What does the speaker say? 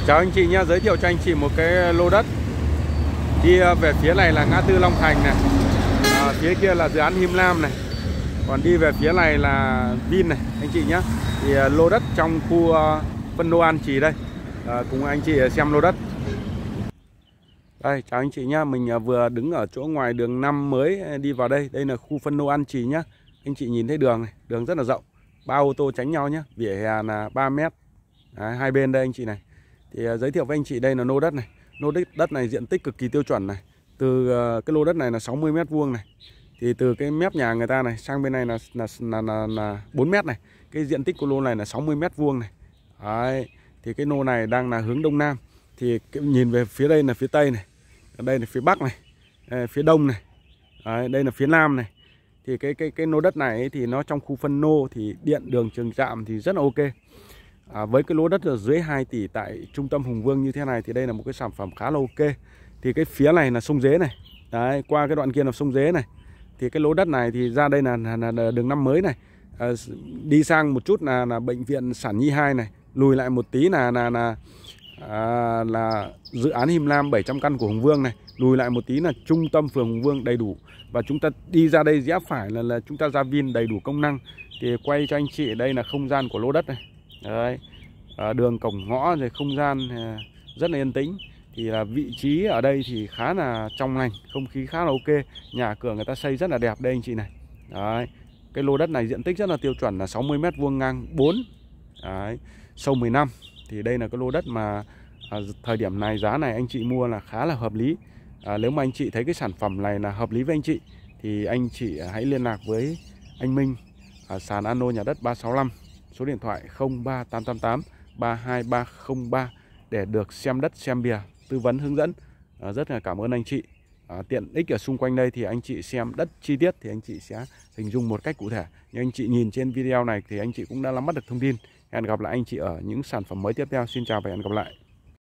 Chào anh chị nhé, giới thiệu cho anh chị một cái lô đất. Đi về phía này là ngã tư Long Thành này, phía kia là dự án Him Lam này, còn đi về phía này là Vin này anh chị nhé. Thì lô đất trong khu phân lô An Trì đây, cùng anh chị xem lô đất. Đây, chào anh chị nhá, mình vừa đứng ở chỗ ngoài đường 5 mới đi vào đây. Đây là khu phân lô An Trì nhá. Anh chị nhìn thấy đường này, đường rất là rộng, 3 ô tô tránh nhau nhá, vỉa hè là 3 mét. Đấy, hai bên đây anh chị này. Thì giới thiệu với anh chị đây là lô đất này. Lô đất này diện tích cực kỳ tiêu chuẩn này. Từ cái lô đất này là 60 mét vuông này. Thì từ cái mép nhà người ta này sang bên này là 4 mét này. Cái diện tích của lô này là 60 mét vuông này. Đấy, thì cái lô này đang là hướng đông nam. Thì nhìn về phía đây là phía tây này, đây là phía bắc này, phía đông này, đây là phía nam này. Thì cái lô đất này ấy, thì nó trong khu phân lô thì điện đường trường trạm thì rất là ok. Với cái lô đất ở dưới 2 tỷ tại trung tâm Hùng Vương như thế này thì đây là một cái sản phẩm khá là ok. Thì cái phía này là sông Dế này. Đấy, qua cái đoạn kia là sông Dế này. Thì cái lô đất này thì ra đây là đường năm mới này. Đi sang một chút là bệnh viện Sản Nhi 2 này, lùi lại một tí là dự án Him Lam 700 căn của Hùng Vương này, lùi lại một tí là trung tâm phường Hùng Vương đầy đủ. Và chúng ta đi ra đây rẽ phải là chúng ta ra Vin đầy đủ công năng. Thì quay cho anh chị đây là không gian của lô đất này. Đấy, đường cổng ngõ rồi không gian rất là yên tĩnh. Thì là vị trí ở đây thì khá là trong lành, không khí khá là ok. Nhà cửa người ta xây rất là đẹp đây anh chị này. Đấy, cái lô đất này diện tích rất là tiêu chuẩn là 60 mét vuông ngang 4. Đấy, sâu 15. Thì đây là cái lô đất mà thời điểm này giá này anh chị mua là khá là hợp lý. Nếu mà anh chị thấy cái sản phẩm này là hợp lý với anh chị thì anh chị hãy liên lạc với anh Minh ở sàn Ano Nhà Đất 365, số điện thoại 03888 32303 để được xem đất xem bìa, tư vấn hướng dẫn. Rất là cảm ơn anh chị. Tiện ích ở xung quanh đây thì anh chị xem đất chi tiết thì anh chị sẽ hình dung một cách cụ thể. Nhưng anh chị nhìn trên video này thì anh chị cũng đã nắm bắt được thông tin. Hẹn gặp lại anh chị ở những sản phẩm mới tiếp theo. Xin chào và hẹn gặp lại.